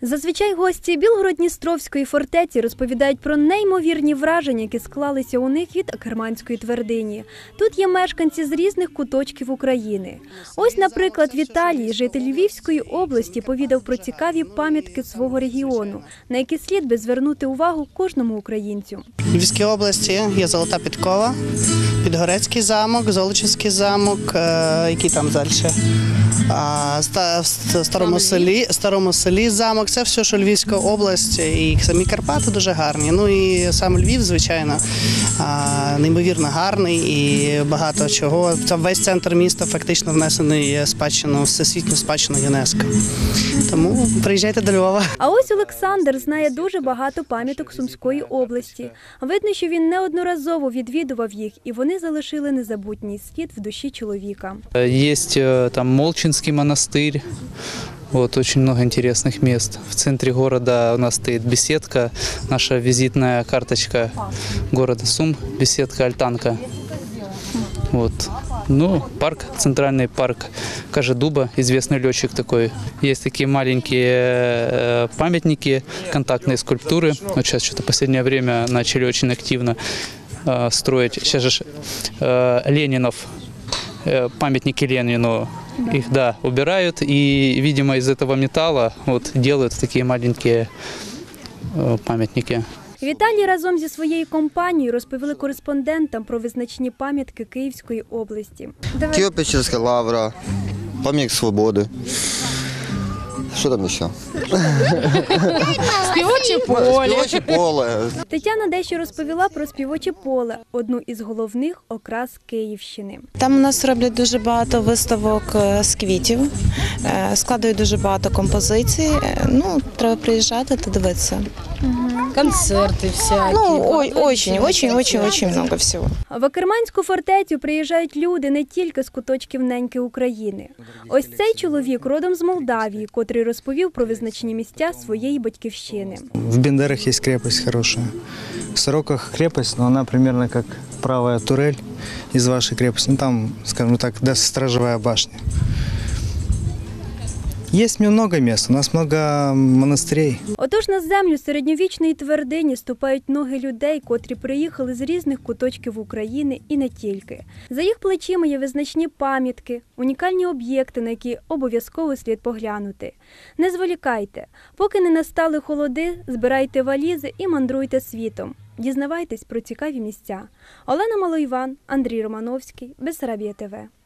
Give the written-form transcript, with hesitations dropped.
Зазвичай гості Білгород-Дністровської фортеці розповідають про неймовірні враження, які склалися у них від Акерманської твердині. Тут є мешканці з різних куточків України. Ось, наприклад, Віталій, житель Львівської області, повідав про цікаві пам'ятки свого регіону, на які слід би звернути увагу кожному українцю. У Львівській області є Золота Підкова, Підгорецький замок, Золочівський замок, який там далі. В Старому селі замок. Це все, що Львівська область, і самі Карпати дуже гарні. Ну і сам Львів, звичайно, неймовірно гарний і багато чого. Весь центр міста фактично внесений в всесвітню спадщину ЮНЕСКО. Тому приїжджайте до Львова. А ось Олександр знає дуже багато пам'яток Сумської області. Видно, що він неодноразово відвідував їх, і вони залишили незабутній слід в душі чоловіка. Є там Молчинский монастырь. Вот, очень много интересных мест. В центре города у нас стоит беседка, наша визитная карточка города Сум, беседка Альтанка. Вот. Ну, парк, центральный парк Кожедуба, известный летчик такой. Есть такие маленькие памятники, контактные скульптуры. Вот сейчас что-то в последнее время начали очень активно строить. Сейчас же Ленинов, памятники Ленину. Их, убирают, и, видимо, из этого металла делают такие маленькие памятники. Віталій разом зі своєю компанією розповіли кореспондентам про визначні пам'ятки Київської області. Києво-Печерська лавра, пам'ятник свободи. Що там ще? Співоче поле. Тетяна дещо розповіла про Співоче поле, одну із головних окрас Київщини. Там у нас роблять дуже багато виставок з квітів, складають дуже багато композицій. Ну, треба приїжджати та дивитися. Концерти всякі. Очень много всього. В Акерманську фортецю приїжджають люди не тільки з куточків неньки України. Ось цей чоловік родом з Молдавії, котрий розповів про визначні місця своєї батьківщини. В Бендерах є крепость хороша. В Сороках крепость, но она примерно как правая турель из вашей крепости. Ну, там, скажем так, сторожевая башня. Есть много мест, у нас много монастырей. Отож на землю середньовічної твердині ступають ноги людей, котрі приїхали з різних куточків України і не тільки. За їх плечима є визначні пам'ятки, унікальні об'єкти, на які обов'язково слід поглянути. Не зволікайте. Поки не настали холоди, збирайте валізи і мандруйте світом. Дізнавайтесь про цікаві місця. Олена Малоїван, Андрій Романовський, Бессарабія ТВ.